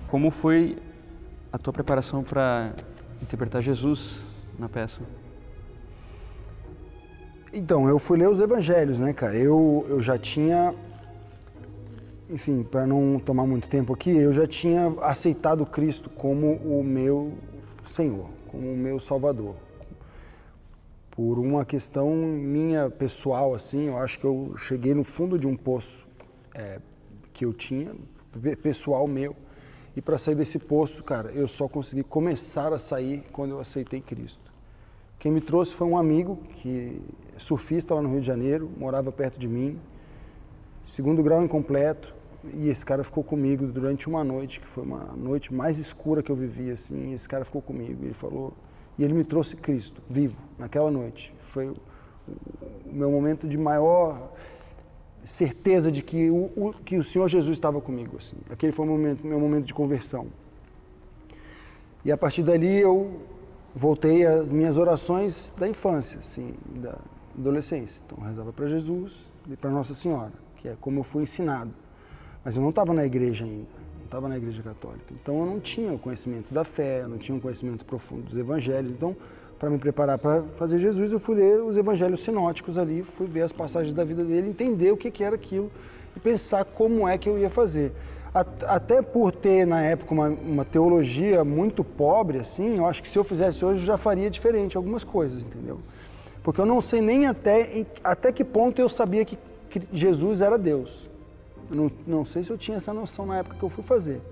Como foi a tua preparação para interpretar Jesus na peça? Então, eu fui ler os evangelhos, né, cara? Eu já tinha, enfim, para não tomar muito tempo aqui, eu já tinha aceitado Cristo como o meu Senhor, como o meu Salvador. Por uma questão minha pessoal, assim, eu acho que eu cheguei no fundo de um poço que eu tinha, pessoal meu, e para sair desse poço, cara, eu só consegui começar a sair quando eu aceitei Cristo. Quem me trouxe foi um amigo que é surfista lá no Rio de Janeiro, morava perto de mim, 2º grau incompleto, e esse cara ficou comigo durante uma noite, que foi uma noite mais escura que eu vivi, assim, e esse cara ficou comigo, e ele falou, e ele me trouxe Cristo, vivo, naquela noite. Foi o meu momento de maior certeza de que o Senhor Jesus estava comigo, assim. Aquele foi o meu momento de conversão. E a partir dali eu voltei às minhas orações da infância, assim, da adolescência. Então eu rezava para Jesus e para Nossa Senhora, que é como eu fui ensinado. Mas eu não estava na igreja ainda, não estava na igreja católica. Então eu não tinha o conhecimento da fé, eu não tinha o conhecimento profundo dos evangelhos. Então, para me preparar para fazer Jesus, eu fui ler os evangelhos sinóticos ali, fui ver as passagens da vida dele, entender o que era aquilo e pensar como é que eu ia fazer. Até por ter, na época, uma teologia muito pobre, assim, eu acho que se eu fizesse hoje, eu já faria diferente algumas coisas, entendeu? Porque eu não sei nem até que ponto eu sabia que Jesus era Deus. Eu não sei se eu tinha essa noção na época que eu fui fazer.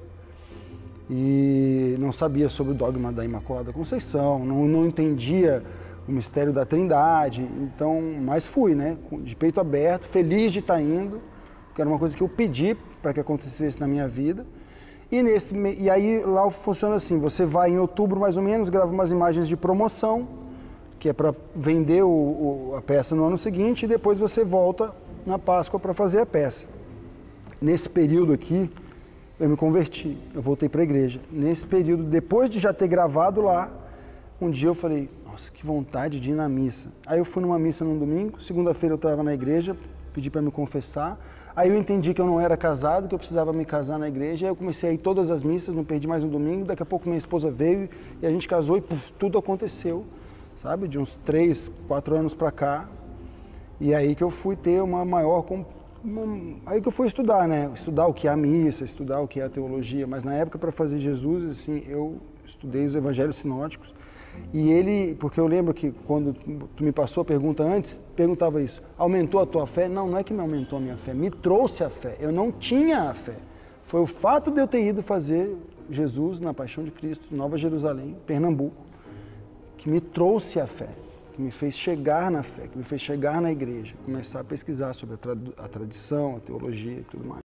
E não sabia sobre o dogma da Imaculada Conceição, não entendia o mistério da Trindade, então, mas fui, né, de peito aberto, feliz de estar indo, que era uma coisa que eu pedi para que acontecesse na minha vida. E aí lá funciona assim, você vai em outubro mais ou menos, grava umas imagens de promoção, que é para vender a peça no ano seguinte, e depois você volta na Páscoa para fazer a peça. Nesse período aqui, eu me converti, eu voltei para a igreja. Nesse período, depois de já ter gravado lá, um dia eu falei, nossa, que vontade de ir na missa. Aí eu fui numa missa num domingo, segunda-feira eu estava na igreja, pedi para me confessar. Aí eu entendi que eu não era casado, que eu precisava me casar na igreja. Aí eu comecei a ir todas as missas, não perdi mais um domingo. Daqui a pouco minha esposa veio e a gente casou e tudo aconteceu, sabe? De uns 3, 4 anos para cá. E aí que eu fui ter uma maior... Aí que eu fui estudar, né? Estudar o que é a missa, estudar o que é a teologia. Mas na época, para fazer Jesus, assim, eu estudei os evangelhos sinóticos. E porque eu lembro que quando tu me passou a pergunta antes, perguntava isso, aumentou a tua fé? Não, não é que me aumentou a minha fé, me trouxe a fé. Eu não tinha a fé. Foi o fato de eu ter ido fazer Jesus na Paixão de Cristo, Nova Jerusalém, Pernambuco, que me trouxe a fé, que me fez chegar na fé, que me fez chegar na igreja, começar a pesquisar sobre a tradição, a teologia e tudo mais.